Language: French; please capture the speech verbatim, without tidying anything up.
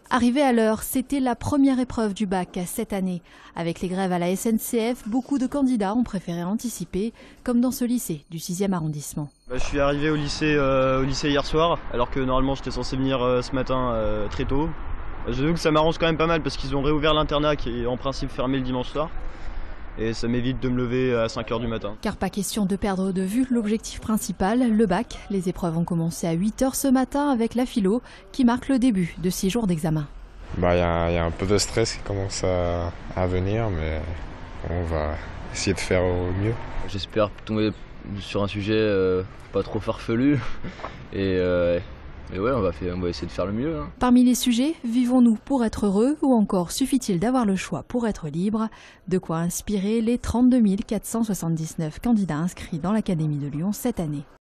Arrivé à l'heure, c'était la première épreuve du bac cette année. Avec les grèves à la S N C F, beaucoup de candidats ont préféré anticiper, comme dans ce lycée du sixième arrondissement. Bah, je suis arrivé au lycée, euh, au lycée hier soir, alors que normalement j'étais censé venir euh, ce matin euh, très tôt. Je vu que ça m'arrange quand même pas mal parce qu'ils ont réouvert l'internat qui est en principe fermé le dimanche soir. Et ça m'évite de me lever à cinq heures du matin. Car pas question de perdre de vue l'objectif principal, le bac. Les épreuves ont commencé à huit heures ce matin avec la philo qui marque le début de six jours d'examen. Bah, y a, y a un peu de stress qui commence à, à venir, mais on va essayer de faire au mieux. J'espère tomber sur un sujet euh, pas trop farfelu et, euh, et ouais, on va, faire, on va essayer de faire le mieux. Hein. Parmi les sujets, vivons-nous pour être heureux ou encore suffit-il d'avoir le choix pour être libre? De quoi inspirer les trente-deux mille quatre cent soixante-dix-neuf candidats inscrits dans l'Académie de Lyon cette année.